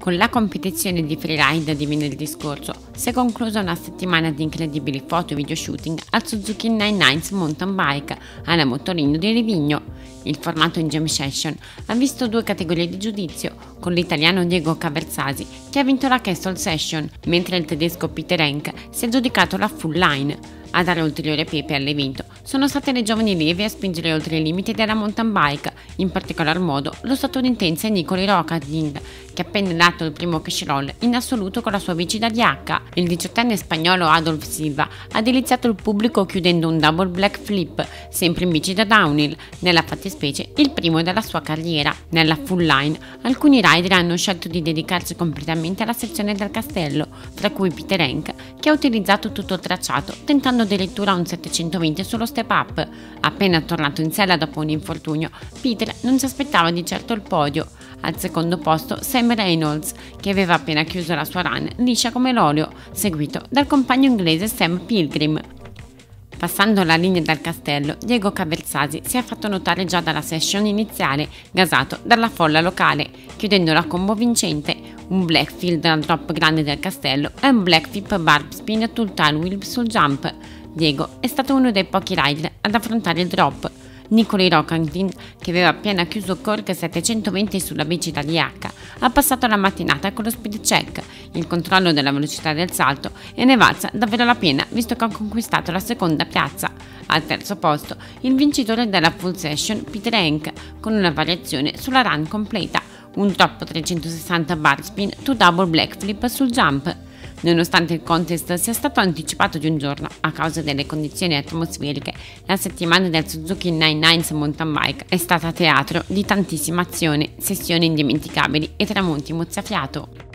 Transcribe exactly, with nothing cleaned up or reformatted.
Con la competizione di freeride di venerdì scorso si è conclusa una settimana di incredibili foto e video shooting al Suzuki novantanove Mountain Bike alla Motorino di Livigno. Il formato in jam session ha visto due categorie di giudizio, con l'italiano Diego Caverzasi che ha vinto la Castle Session, mentre il tedesco Peter Henk si è giudicato la full line. A dare ulteriore pepe all'evento sono state le giovani leve a spingere oltre i limiti della mountain bike, in particolar modo lo statunitense Nicoli Rocardin, che ha pennellato il primo cash roll in assoluto con la sua bici da D H. Il diciottenne spagnolo Adolf Silva ha deliziato il pubblico chiudendo un double black flip, sempre in bici da downhill, nella fattispecie il primo della sua carriera. Nella full line alcuni rider hanno scelto di dedicarsi completamente alla sezione del castello, tra cui Peter Henk, che ha utilizzato tutto il tracciato, tentando addirittura un settecentoventi sullo step up. Appena tornato in sella dopo un infortunio, Peter non si aspettava di certo il podio. Al secondo posto Sam Reynolds, che aveva appena chiuso la sua run liscia come l'olio, seguito dal compagno inglese Sam Pilgrim. Passando la linea dal castello, Diego Caverzasi si è fatto notare già dalla session iniziale, gasato dalla folla locale, chiudendo la combo vincente, un blackfield al drop grande del castello e un blackflip barb spin tul tail wheel sul jump. Diego è stato uno dei pochi rider ad affrontare il drop. Nicoli Rocardin, che aveva appena chiuso Cork settecentoventi sulla bici da D H, ha passato la mattinata con lo speed check, il controllo della velocità del salto, e ne valsa davvero la pena visto che ha conquistato la seconda piazza. Al terzo posto il vincitore della full session Peter Henk, con una variazione sulla run completa, un drop trecentosessanta bar spin to double black flip sul jump. Nonostante il contest sia stato anticipato di un giorno a causa delle condizioni atmosferiche, la settimana del Suzuki novantanove Mountain Bike è stata teatro di tantissima azione, sessioni indimenticabili e tramonti mozzafiato.